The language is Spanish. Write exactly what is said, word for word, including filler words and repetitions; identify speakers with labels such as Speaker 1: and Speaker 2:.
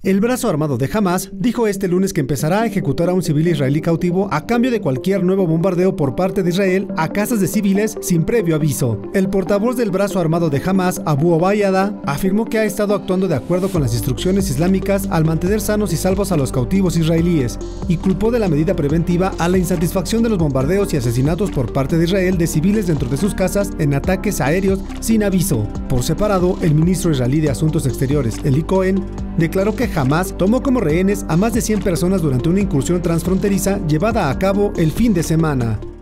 Speaker 1: El brazo armado de Hamás dijo este lunes que empezará a ejecutar a un civil israelí cautivo a cambio de cualquier nuevo bombardeo por parte de Israel a casas de civiles sin previo aviso. El portavoz del brazo armado de Hamás, Abu Obaiyada, afirmó que ha estado actuando de acuerdo con las instrucciones islámicas al mantener sanos y salvos a los cautivos israelíes, y culpó de la medida preventiva a la insatisfacción de los bombardeos y asesinatos por parte de Israel de civiles dentro de sus casas en ataques aéreos sin aviso. Por separado, el ministro israelí de Asuntos Exteriores, Eli Cohen, declaró que Hamás tomó como rehenes a más de cien personas durante una incursión transfronteriza llevada a cabo el fin de semana.